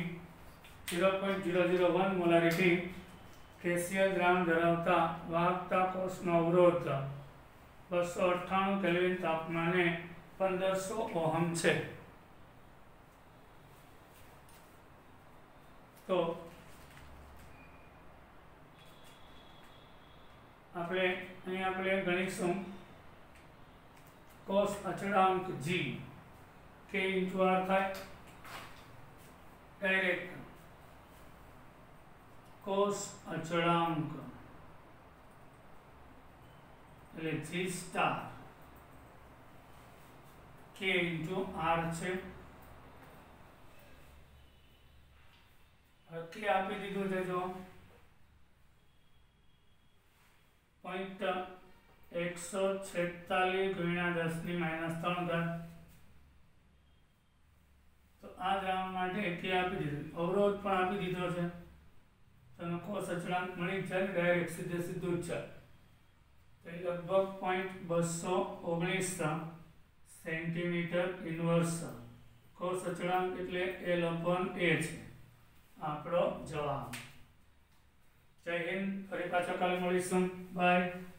0.001 મોલારિટી કેસીએલ દ્રાવણ ધરાવતા વાહકતા કોષનો અવરોધ 298 કેલ્વિન તાપમાને 1500 ઓહમ છે. તો આપણે ગણીશું કોષ અચળાંક G K × R થાય ડાયરેક્ટ કોષ અચળાંક એટલે G સ્ટાર K × R છે. કે આપી દીધું છે જો 0.146 ગુણ્યા 10⁻³ તો આ દ્રાવણ માટે કે આપી દીધું, અવરોધ પણ આપી દીધો છે. તમે કોષ અચળાંક મળી જ જાય ડાયરેક્ટ સીધું જ છે. તો લગભગ 0.219 સેન્ટીમીટર ઇન્વર્સ. કોષ અચળાંક એટલે L/A છે આપણો જવાબ. જય હિન્દ. ફરી પાછા કાલે મળીશું. બાય.